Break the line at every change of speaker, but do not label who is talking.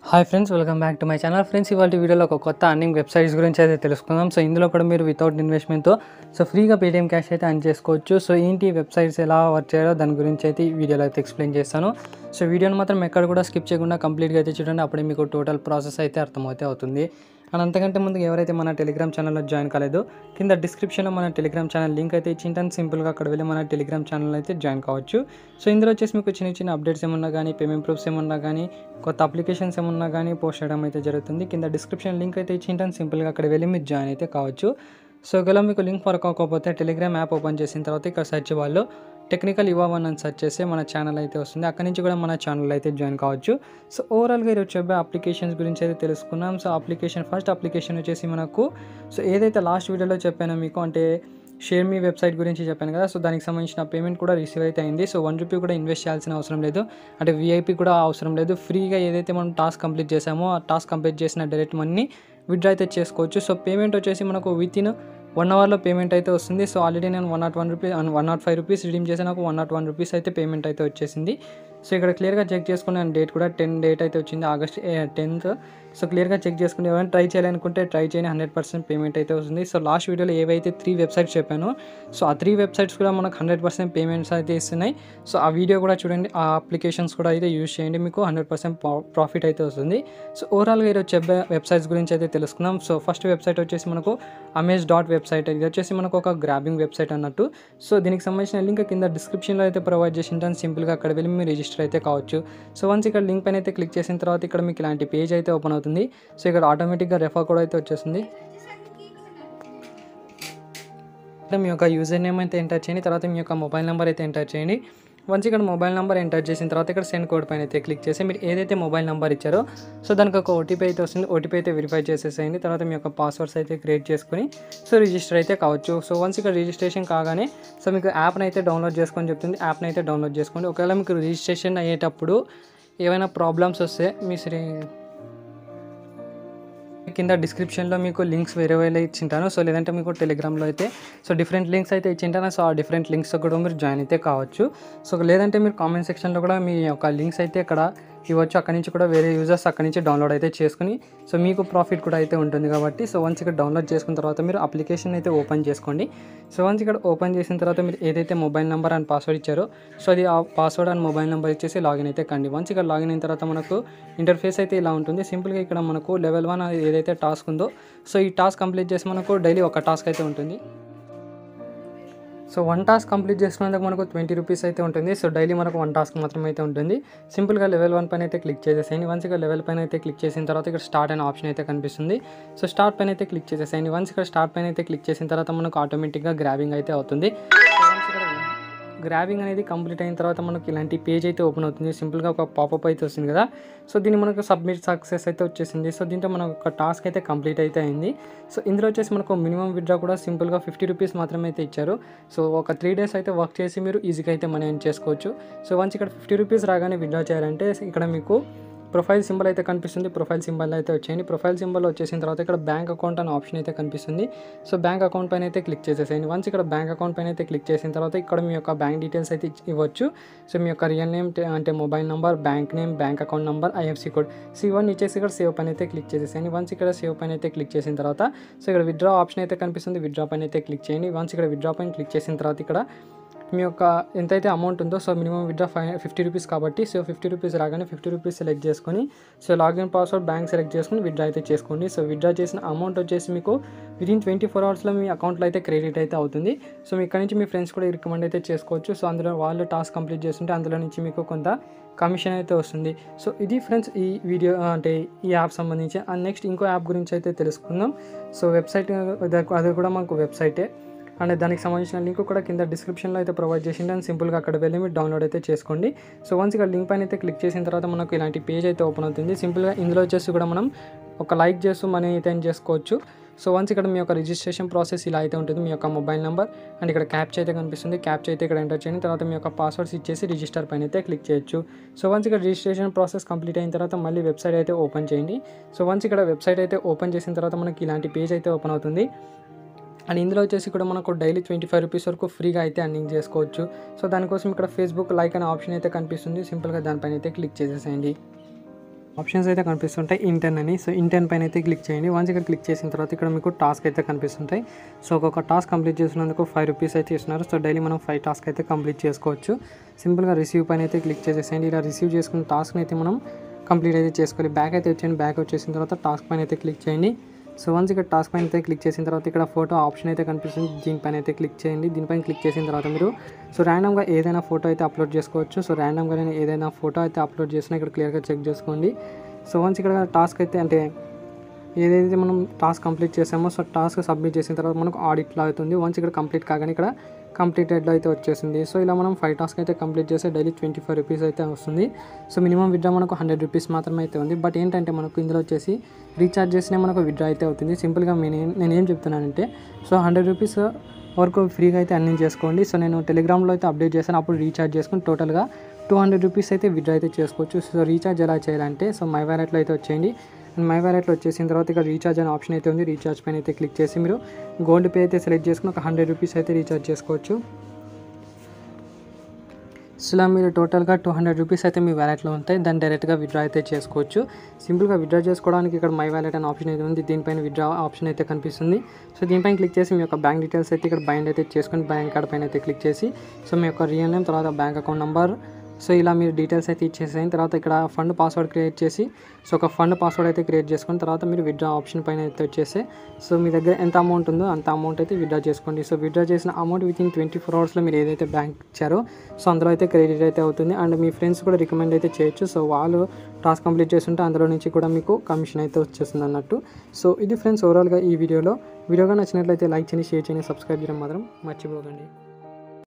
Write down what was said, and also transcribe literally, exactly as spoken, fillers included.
Hi friends, welcome back to my channel. Friends, ఇవాళ వీడియోలో ఒక కొత్త అర్నింగ్ వెబ్సైట్స్ గురించి అయితే తెలుసుకుందాం. సో ఇందులో కూడా మీరు వితౌట్ ఇన్వెస్ట్మెంట్తో సో ఫ్రీగా పేటీఎం క్యాష్ అయితే అర్న్ చేసుకోవచ్చు. సో ఏంటి వెబ్సైట్స్ ఎలా వర్క్ చేయాలో దాని గురించి అయితే ఈ వీడియోలో అయితే ఎక్స్ప్లెయిన్ చేస్తాను. సో వీడియోని మాత్రం ఎక్కడ కూడా స్కిప్ చేయకుండా కంప్లీట్గా అయితే చూడండి. అప్పుడే మీకు టోటల్ ప్రాసెస్ అయితే అర్థమవుతే అవుతుంది. అండ్ అంతకంటే ముందు ఎవరైతే మన టెలిగ్రామ్ ఛానల్లో జాయిన్ కాలేదో కింద డిస్క్రిప్షన్లో మన టెలిగ్రామ్ ఛానల్ లింక్ అయితే ఇచ్చింటాను. సింపుల్గా అక్కడ వెళ్ళి మన టెలిగ్రామ్ ఛానల్ అయితే జాయిన్ కావచ్చు. సో ఇందులో వచ్చేసి మీకు చిన్న చిన్న అప్డేట్స్ ఏమన్నా కానీ, పేమెంట్ ప్రూఫ్స్ ఏమన్నా కానీ, కొత్త అప్లికేషన్స్ ఏమన్నా కానీ పోస్ట్ చేయడం అయితే జరుగుతుంది. కింద డిస్క్రిప్షన్ లింక్ అయితే ఇచ్చింటాను. సింపుల్గా అక్కడ వెళ్ళి మీరు జాయిన్ అయితే కావచ్చు. సో ఒకవేళ మీకు లింక్ వర్క్ అవ్వకపోతే టెలిగ్రామ్ యాప్ ఓపెన్ చేసిన తర్వాత ఇక్కడ సెర్చ్ వాళ్ళు టెక్నికల్ యువ వన్ అని సెర్చ్ చేస్తే మన ఛానల్ అయితే వస్తుంది. అక్కడి నుంచి కూడా మన ఛానల్ అయితే జాయిన్ కావచ్చు. సో ఓవరాల్గా ఈరోజు చెప్పే అప్లికేషన్స్ గురించి అయితే తెలుసుకున్నాం. సో అప్లికేషన్ ఫస్ట్ అప్లికేషన్ వచ్చేసి మనకు సో ఏదైతే లాస్ట్ వీడియోలో చెప్పానో మీకు, అంటే షేర్ మీ వెబ్సైట్ గురించి చెప్పాను కదా. సో దానికి సంబంధించిన పేమెంట్ కూడా రిసీవ్ అయితే అయింది. సో వన్ రూపీ కూడా ఇన్వెస్ట్ చేయాల్సిన అవసరం లేదు, అంటే వీఐపీ కూడా అవసరం లేదు. ఫ్రీగా ఏదైతే మనం టాస్క్ కంప్లీట్ చేసామో ఆ టాస్క్ కంప్లీట్ చేసిన డైరెక్ట్ మనీ విత్డ్రా అయితే చేసుకోవచ్చు. సో పేమెంట్ వచ్చేసి మనకు విత్ ఇన్ వన్ అవర్లో పేమెంట్ అయితే వస్తుంది. సో ఆల్రెడీ నేను one nought one rupee one nought five rupees redeem చేసి నాకు వన్ నాట్ వన్ రూపీస్ అయితే పేమెంట్ అయితే వచ్చేసింది. సో ఇక్కడ క్లియర్గా చెక్ చేసుకున్నాను, డేట్ కూడా టెన్ డేట్ అయితే వచ్చింది, ఆగస్ట్ టెన్త్. సో క్లియర్గా చెక్ చేసుకుని ఎవరైనా ట్రై చేయాలనుకుంటే ట్రై చేయని హండ్రెడ్ పర్సెంట్ పేమెంట్ అయితే వస్తుంది. సో లాస్ట్ వీడియోలో ఏవైతే త్రీ వెబ్సైట్స్ చెప్పానో సో ఆ త్రీ వెబ్సైట్స్ కూడా మనకు హండ్రెడ్ పర్సెంట్ పేమెంట్స్ అయితే ఇస్తున్నాయి. సో ఆ వీడియో కూడా చూడండి, ఆ అప్లికేషన్స్ కూడా అయితే యూజ్ చేయండి, మీకు హండ్రెడ్ పర్సెంట్ ప్రాఫిట్ అయితే వస్తుంది. సో ఓవరాల్గా ఈరోజు చెప్పే వెబ్సైట్స్ గురించి అయితే తెలుసుకుందాం. సో ఫస్ట్ వెబ్సైట్ వచ్చేసి మనకు అమేజ్ డాట్ వెబ్సైట్. ఇది వచ్చేసి మనకు ఒక గ్రాబింగ్ వెబ్సైట్ అన్నట్టు. సో దీనికి సంబంధించిన లింక్ కింద డిస్క్రిప్షన్లో అయితే ప్రొవైడ్ చేసి ఉంటాను. సింపుల్గా అక్కడ వెళ్ళి మీరు రిజిస్టర్ అయితే కావచ్చు. సో వన్స్ ఇక్కడ లింక్ పైన అయితే క్లిక్ చేసిన తర్వాత ఇక్కడ మీకు ఇలాంటి పేజ్ అయితే ఓపెన్ అవుతుంది. సో ఇక్కడ ఆటోమేటిక్గా రెఫర్ కోడ్ అయితే వచ్చేస్తుంది. మీ యొక్క యూజర్ నేమ్ అయితే ఎంటర్ చేయండి, తర్వాత మీ యొక్క మొబైల్ నెంబర్ అయితే ఎంటర్ చేయండి. వన్స్ ఇక్కడ మొబైల్ నెంబర్ ఎంటర్ చేసిన తర్వాత ఇక్కడ సెండ్ కోడ్ పైన అయితే క్లిక్ చేసి మీరు ఏదైతే మొబైల్ నెంబర్ ఇచ్చారో సో దానికి ఒక ఓటీపీ అయితే వస్తుంది. ఓటీపీ అయితే వెరిఫై చేసేసేయండి. తర్వాత మీ యొక్క పాస్వర్డ్స్ అయితే క్రియేట్ చేసుకుని సో రిజిస్టర్ అయితే కావచ్చు. సో వన్స్ ఇక్కడ రిజిస్ట్రేషన్ కాగానే సో మీకు యాప్ని అయితే డౌన్లోడ్ చేసుకొని చెప్తుంది. యాప్ని అయితే డౌన్లోడ్ చేసుకోండి. ఒకవేళ మీకు రిజిస్ట్రేషన్ అయ్యేటప్పుడు ఏమైనా ప్రాబ్లమ్స్ వస్తే మీ శ్రీ కింద డిస్క్రిప్షన్లో మీకు లింక్స్ వేరే వేరే ఇచ్చింటాను. సో లేదంటే మీకు టెలిగ్రామ్లో అయితే సో డిఫరెంట్ లింక్స్ అయితే ఇచ్చింటాను. సో ఆ డిఫరెంట్ లింక్స్ కూడా మీరు జాయిన్ అయితే కావచ్చు. సో లేదంటే మీరు కామెంట్ సెక్షన్లో కూడా మీ యొక్క లింక్స్ అయితే ఇక్కడ ఇవ్వచ్చు. అక్కడి నుంచి కూడా వేరే యూజర్స్ అక్కడి నుంచి డౌన్లోడ్ అయితే చేసుకుని సో మీకు ప్రాఫిట్ కూడా అయితే ఉంటుంది కాబట్టి సో వన్స్ ఇక్కడ డౌన్లోడ్ చేసుకున్న తర్వాత మీరు అప్లికేషన్ అయితే ఓపెన్ చేసుకోండి. సో వన్స్ ఇక్కడ ఓపెన్ చేసిన తర్వాత మీరు ఏదైతే మొబైల్ నెంబర్ అండ్ పాస్వర్డ్ ఇచ్చారో సో అది ఆ పాస్వర్డ్ అండ్ మొబైల్ నెంబర్ ఇచ్చేసి లాగిన్ అయితే కండి. వన్స్ ఇక్కడ లాగిన్ అయిన తర్వాత మనకు ఇంటర్ఫేస్ అయితే ఇలా ఉంటుంది. సింపుల్గా ఇక్కడ మనకు లెవెల్ వన్ ఏదైతే టాస్క్ ఉందో సో ఈ టాస్క్ కంప్లీట్ చేసి మనకు డైలీ ఒక టాస్క్ అయితే ఉంటుంది. సో వన్ టాస్క్ కంప్లీట్ చేసుకునేందుకు మనకు ట్వంటీ రూపీస్ అయితే ఉంటుంది. సో డైలీ మనకు వన్ టాస్క్ మాత్రమే అయితే ఉంటుంది. సింపుల్గా లెవెల్ వన్ పైన అయితే క్లిక్ చేసేసేయండి. వన్స్ ఇక్కడ లెవెల్ పైన అయితే క్లిక్ చేసిన తర్వాత ఇక్కడ స్టార్ట్ అనే ఆప్షన్ అయితే కనిపిస్తుంది. సో స్టార్ట్ పైన అయితే క్లిక్ చేసేసేయండి. వన్స్ ఇక్కడ స్టార్ట్ పైన అయితే క్లిక్ చేసిన తర్వాత మనకు ఆటోమేటిక్గా గ్రాబింగ్ అయితే అవుతుంది. గ్రాబింగ్ అనేది కంప్లీట్ అయిన తర్వాత మనకి ఇలాంటి పేజ్ అయితే ఓపెన్ అవుతుంది. సింపుల్గా ఒక పాపప్ అయితే వస్తుంది కదా. సో దీన్ని మనకు సబ్మిట్ సక్సెస్ అయితే వచ్చేసింది. సో దీంతో మనకు ఒక టాస్క్ అయితే కంప్లీట్ అయితే అయింది. సో ఇందులో వచ్చేసి మనకు మినిమం విత్డ్రా కూడా సింపుల్గా ఫిఫ్టీ రూపీస్ మాత్రమే అయితే ఇచ్చారు. సో ఒక త్రీ డేస్ అయితే వర్క్ చేసి మీరు ఈజీగా అయితే మనీ ఎర్న్ చేసుకోవచ్చు. సో వన్స్ ఇక్కడ ఫిఫ్టీ రూపీస్ రాగానే విత్డ్రా చేయాలంటే ఇక్కడ మీకు ప్రొఫైల్ సింబల్ అయితే కనిపిస్తుంది. ప్రొఫైల్ సింబల్ అయితే వచ్చేయండి. ప్రొఫైల్ సింబల్ వచ్చేసిన తర్వాత ఇక్కడ బ్యాంక్ అకౌంట్ అనే ఆప్షన్ అయితే కనిపిస్తుంది. సో బ్యాంక్ అకౌంట్ పైన అయితే క్లిక్ చేసేసేయండి. వన్స్ ఇక్కడ బ్యాంక్ అకౌంట్ పైన అయితే క్లిక్ చేసిన తర్వాత ఇక్కడ మీ యొక్క బ్యాంక్ డీటెయిల్స్ అయితే ఇవ్వచ్చు. సో మీ యొక్క రియల్ నేమ్ అంటే mobile number, bank name, bank account number, IFSC code so ఇవన్నీ ఇచ్చేసి ఇక్కడ సేవ్ పైన అయితే క్లిక్ చేసేసేయండి. వన్స్ ఇక్కడ సేవ్ పైన అయితే క్లిక్ చేసిన తర్వాత సో ఇక్కడ విత్డ్రా ఆప్షన్ అయితే కనిపిస్తుంది. విత్డ్రా పైన అయితే క్లిక్ చేయండి. వన్స్ ఇక్కడ విత్డ్రా పైన క్లిక్ చేసిన తర్వాత ఇక్కడ మీ యొక్క ఎంతైతే అమౌంట్ ఉందో so minimum withdraw five fifty rupees కాబట్టి సో ఫిఫ్టీ రూపీస్ రాగానే ఫిఫ్టీ రూపీస్ సెలెక్ట్ చేసుకొని so login password bank select చేసుకుని విత్డ్రా అయితే చేసుకోండి. సో విత్డ్రా చేసిన అమౌంట్ వచ్చేసి మీకు విదిన్ ట్వంటీ ఫోర్ అవర్స్లో మీ అకౌంట్లో అయితే క్రెడిట్ అయితే అవుతుంది. సో మీ ఇక్కడ నుంచి మీ ఫ్రెండ్స్ కూడా రికమెండ్ అయితే చేసుకోవచ్చు. సో అందులో వాళ్ళు టాస్క్ కంప్లీట్ చేస్తుంటే అందులో నుంచి మీకు కొంత కమిషన్ అయితే వస్తుంది. సో ఇది ఫ్రెండ్స్ ఈ వీడియో అంటే ఈ యాప్ సంబంధించి. అండ్ నెక్స్ట్ ఇంకో యాప్ గురించి అయితే తెలుసుకుందాం. సో వెబ్సైట్ అది కూడా మనకు వెబ్సైటే అండ్ దానికి సంబంధించిన లింక్ కూడా కింద డిస్క్రిప్షన్లో అయితే ప్రొవైడ్ చేసింది. అండ్ సింపుల్గా అక్కడ వెళ్ళి మీరు డౌన్లోడ్ అయితే చేసుకోండి. సో వన్స్ ఇక్కడ లింక్ పైన అయితే క్లిక్ చేసిన తర్వాత మనకు ఇలాంటి పేజ్ అయితే ఓపెన్ అవుతుంది. సింపుల్గా ఇందులో వచ్చేసి కూడా మనం ఒక లైక్ చేస్తూ మనీ అయితే ఎర్న్ చేసుకోవచ్చు. సో వన్స్ ఇక్కడ మీ యొక్క రిజిస్ట్రేషన్ ప్రాసెస్ ఇలా అయితే ఉంటుంది. మీ యొక్క మొబైల్ నెంబర్ అండ్ ఇక్కడ క్యాప్చా అయితే కనిపిస్తుంది. క్యాప్చా అయితే ఇక్కడ ఎంటర్ చేయండి. తర్వాత మీ యొక్క పాస్వర్డ్స్ ఇచ్చేసి రిజిస్టర్ పైన అయితే క్లిక్ చేయొచ్చు. సో వన్స్ ఇక్కడ రిజిస్ట్రేషన్ ప్రాసెస్ కంప్లీట్ అయిన తర్వాత మళ్ళీ వెబ్సైట్ అయితే ఓపెన్ చేయండి. సో వన్స్ ఇక్కడ వెబ్సైట్ అయితే ఓపెన్ చేసిన తర్వాత మనకి ఇలాంటి పేజ్ అయితే ఓపెన్ అవుతుంది. అండ్ ఇందులో వచ్చేసి కూడా మనకు డైలీ ట్వంటీ ఫైవ్ రూపీస్ వరకు ఫ్రీగా అయితే అర్నింగ్ చేసుకోవచ్చు. సో దానికోసం ఇక్కడ ఫేస్బుక్ లైక్ అనే ఆప్షన్ అయితే కనిపిస్తుంది. సింపుల్గా దానిపైన అయితే క్లిక్ చేసేసేయండి. ఆప్షన్స్ అయితే కనిపిస్తుంటాయి ఇంటర్న్ అని. సో ఇంటర్న్ పైన అయితే క్లిక్ చేయండి. వన్స్ ఇక్కడ క్లిక్ చేసిన తర్వాత ఇక్కడ మీకు టాస్క్ అయితే కనిపిస్తుంటాయి. సో ఒక్కొక్క టాస్క్ కంప్లీట్ చేసినందుకు ఫైవ్ రూపీస్ అయితే ఇస్తున్నారు. సో డైలీ మనం ఫైవ్ టాస్క్ అయితే కంప్లీట్ చేసుకోవచ్చు. సింపుల్గా రిసీవ్ పైన అయితే క్లిక్ చేసేసేయండి. ఇలా రిసీవ్ చేసుకున్న టాస్క్ని అయితే మనం కంప్లీట్ అయితే చేసుకోవాలి. బ్యాక్ అయితే వచ్చేయండి. బ్యాక్ వచ్చేసిన తర్వాత టాస్క్ పైన అయితే క్లిక్ చేయండి. సో వన్స్ ఇక్కడ టాస్క్ పైన అయితే క్లిక్ చేసిన తర్వాత ఇక్కడ ఫోటో ఆప్షన్ అయితే కనిపిస్తుంది. దీనిపైన అయితే క్లిక్ చేయండి. దీనిపైన క్లిక్ చేసిన తర్వాత మీరు సో ర్యాండమ్గా ఏదైనా ఫోటో అయితే అప్లోడ్ చేసుకోవచ్చు. సో ర్యాండమ్గా నేను ఏదైనా ఫోటో అయితే అప్లోడ్ చేసినా ఇక్కడ క్లియర్గా చెక్ చేసుకోండి. సో వన్స్ ఇక్కడ టాస్క్ అయితే అంటే ఏదైతే మనం టాస్క్ కంప్లీట్ చేసామో సో టాస్క్ సబ్మిట్ చేసిన తర్వాత మనకు ఆడిట్లో అవుతుంది. వన్స్ ఇక్కడ కంప్లీట్ కాగానే ఇక్కడ కంప్లీటెడ్లో అయితే వచ్చేసింది. సో ఇలా మనం ఫైవ్ టాస్క్ అయితే కంప్లీట్ చేస్తే డైలీ ట్వంటీ ఫైవ్ రూపీస్ అయితే వస్తుంది. సో మినిమం విత్డ్రా మనకు హండ్రెడ్ రూపీస్ మాత్రమే అయితే ఉంది. బట్ ఏంటంటే మనకు ఇందులో వచ్చేసి రీఛార్జ్ చేసినా మనకు విత్డ్రా అయితే అవుతుంది. సింపుల్గా నేను నేను ఏం చెప్తున్నానంటే సో హండ్రెడ్ రూపీస్ వరకు ఫ్రీగా అయితే అర్నింగ్ చేసుకోండి. సో నేను టెలిగ్రామ్లో అయితే అప్డేట్ చేశాను. అప్పుడు రీఛార్జ్ చేసుకుని టోటల్గా టూ హండ్రెడ్ రూపీస్ అయితే విత్డ్రా అయితే చేసుకోవచ్చు. సో రీఛార్జ్ ఎలా చేయాలంటే సో మై వ్యాలెట్లో అయితే వచ్చేయండి. అండ్ మై వ్యాలెట్లో వచ్చేసిన తర్వాత ఇక్కడ రీఛార్జ్ అనే ఆప్షన్ అయితే ఉంది. రీఛార్జ్ పైన అయితే క్లిక్ చేసి మీరు గోల్డ్ పే అయితే సెలెక్ట్ చేసుకుని ఒక హండ్రెడ్ రూపీస్ అయితే రీఛార్జ్ చేసుకోవచ్చు. సో ఇలా మీరు టోటల్గా టూ హండ్రెడ్ రూపీస్ అయితే మీ వ్యాలెట్లో ఉంటాయి. దాన్ని డైరెక్ట్గా విత్డ్రా అయితే చేసుకోవచ్చు. సింపుల్గా విత్డ్రా చేసుకోవడానికి ఇక్కడ మై వ్యాలెట్ అనే ఆప్షన్ అయితే ఉంది. దీనిపైన విత్డ్రా ఆప్షన్ అయితే కనిపిస్తుంది. సో దీనిపైన క్లిక్ చేసి మీ యొక్క బ్యాంక్ డీటెయిల్స్ అయితే ఇక్కడ బైండ్ అయితే చేసుకొని బ్యాంక్ కార్డ్ పైన అయితే క్లిక్ చేసి సో మీ యొక్క రియల్ నేమ్ తర్వాత బ్యాంక్ అకౌంట్ నెంబర్ సో ఇలా మీరు డీటెయిల్స్ అయితే ఇచ్చేసిన తర్వాత ఇక్కడ ఫండ్ పాస్వర్డ్ క్రియేట్ చేసి సో ఒక ఫండ్ పాస్వర్డ్ అయితే క్రియేట్ చేసుకున్న తర్వాత మీరు విత్డ్రా ఆప్షన్ పైన అయితే వచ్చేసి సో మీ దగ్గర ఎంత అమౌంట్ ఉందో అంత అమౌంట్ అయితే విత్డ్రా చేసుకోండి. సో విత్డ్రా చేసిన amount within twenty four అవర్స్లో మీరు ఏదైతే బ్యాంక్ ఇచ్చారో సో అందులో అయితే క్రెడిట్ అయితే అవుతుంది. అండ్ మీ ఫ్రెండ్స్ కూడా రికమెండ్ అయితే చేయొచ్చు. సో వాళ్ళు టాస్క్ కంప్లీట్ చేస్తుంటే అందులో నుంచి కూడా మీకు కమిషన్ అయితే వచ్చేస్తుంది అన్నట్టు. సో ఇది ఫ్రెండ్స్ ఓవరాల్గా ఈ వీడియోలో వీడియోగా నచ్చినట్లయితే లైక్ చేయండి, షేర్ చేయండి, సబ్స్క్రైబ్ చేయడం మాత్రం మర్చిపోకండి.